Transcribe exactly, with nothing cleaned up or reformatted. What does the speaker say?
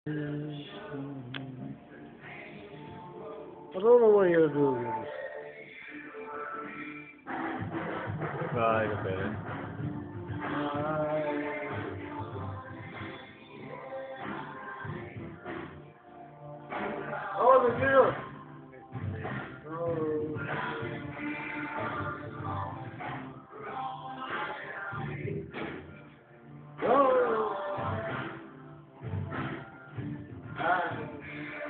I don't know what you're doing. Vai, capire. Oh, the girl. Oh. Oh. Ah.